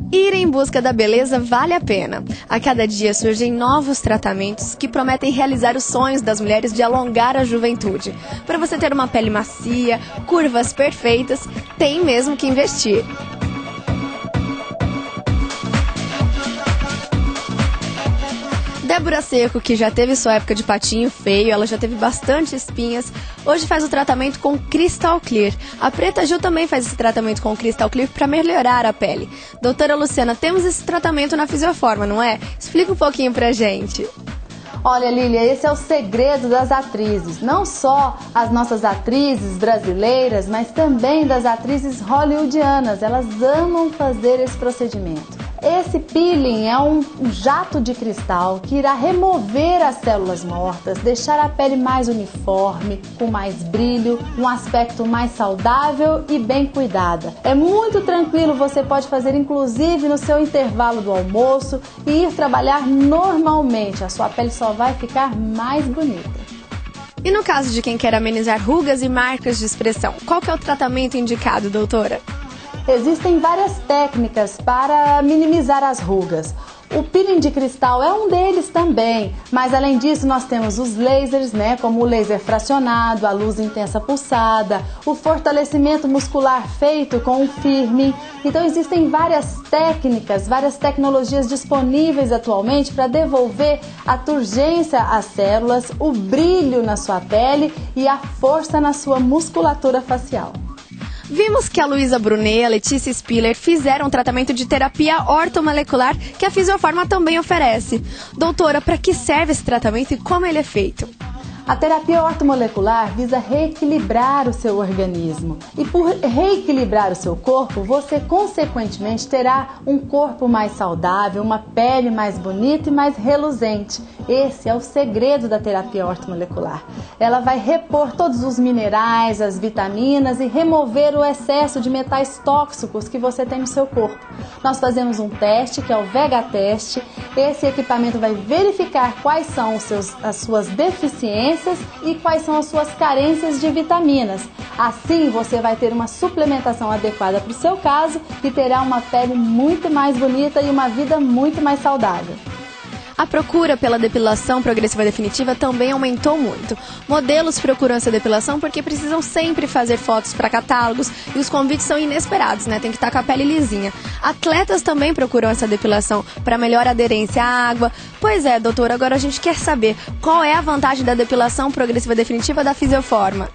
Ir em busca da beleza vale a pena. A cada dia surgem novos tratamentos que prometem realizar os sonhos das mulheres de alongar a juventude. Para você ter uma pele macia, curvas perfeitas, tem mesmo que investir. Débora Seco, que já teve sua época de patinho feio, ela já teve bastante espinhas, hoje faz o tratamento com Crystal Clear. A Preta Gil também faz esse tratamento com Crystal Clear para melhorar a pele. Doutora Luciana, temos esse tratamento na Fisioforma, não é? Explica um pouquinho pra gente. Olha, Lília, esse é o segredo das atrizes. Não só as nossas atrizes brasileiras, mas também das atrizes hollywoodianas. Elas amam fazer esse procedimento. Esse peeling é um jato de cristal que irá remover as células mortas, deixar a pele mais uniforme, com mais brilho, um aspecto mais saudável e bem cuidada. É muito tranquilo, você pode fazer inclusive no seu intervalo do almoço e ir trabalhar normalmente. A sua pele só vai ficar mais bonita. E no caso de quem quer amenizar rugas e marcas de expressão, qual que é o tratamento indicado, doutora? Existem várias técnicas para minimizar as rugas. O peeling de cristal é um deles também, mas além disso nós temos os lasers, como o laser fracionado, a luz intensa pulsada, o fortalecimento muscular feito com o firming. Então existem várias técnicas, várias tecnologias disponíveis atualmente para devolver a turgência às células, o brilho na sua pele e a força na sua musculatura facial. Vimos que a Luísa Brunet e a Letícia Spiller fizeram um tratamento de terapia ortomolecular que a Fisioforma também oferece. Doutora, para que serve esse tratamento e como ele é feito? A terapia ortomolecular visa reequilibrar o seu organismo e por reequilibrar o seu corpo, você consequentemente terá um corpo mais saudável, uma pele mais bonita e mais reluzente. Esse é o segredo da terapia ortomolecular. Ela vai repor todos os minerais, as vitaminas e remover o excesso de metais tóxicos que você tem no seu corpo. Nós fazemos um teste, que é o VEGA-teste. Esse equipamento vai verificar quais são as suas deficiências e quais são as suas carências de vitaminas. Assim você vai ter uma suplementação adequada para o seu caso e terá uma pele muito mais bonita e uma vida muito mais saudável. A procura pela depilação progressiva definitiva também aumentou muito. Modelos procuram essa depilação porque precisam sempre fazer fotos para catálogos e os convites são inesperados, Tem que estar com a pele lisinha. Atletas também procuram essa depilação para melhor aderência à água. Pois é, doutora, agora a gente quer saber qual é a vantagem da depilação progressiva definitiva da Fisioforma.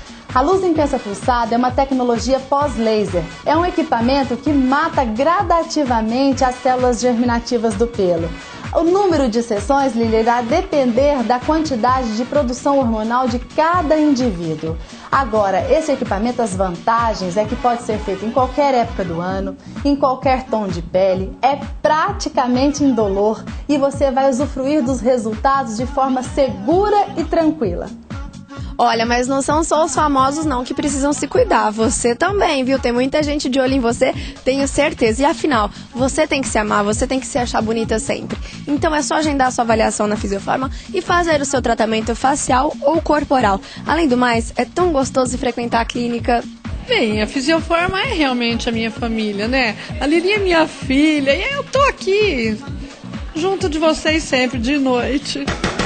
A luz intensa pulsada é uma tecnologia pós-laser. É um equipamento que mata gradativamente as células germinativas do pelo. O número de sessões, Lília, irá depender da quantidade de produção hormonal de cada indivíduo. Agora, esse equipamento, as vantagens é que pode ser feito em qualquer época do ano, em qualquer tom de pele, é praticamente indolor e você vai usufruir dos resultados de forma segura e tranquila. Olha, mas não são só os famosos não que precisam se cuidar, você também, viu? Tem muita gente de olho em você, tenho certeza. E afinal, você tem que se amar, você tem que se achar bonita sempre. Então é só agendar a sua avaliação na Fisioforma e fazer o seu tratamento facial ou corporal. Além do mais, é tão gostoso frequentar a clínica. Bem, a Fisioforma é realmente a minha família, A Lili é minha filha e eu tô aqui, junto de vocês sempre, de noite.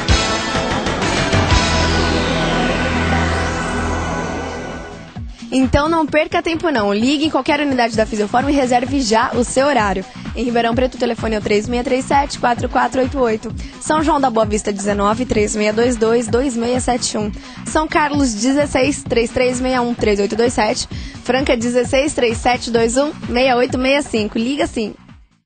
Então não perca tempo não, ligue em qualquer unidade da Fisioforma e reserve já o seu horário. Em Ribeirão Preto o telefone é o 3637-4488. São João da Boa Vista 19 3622-2671. São Carlos 16 3361-3827. Franca 16 3721-6865. Liga sim.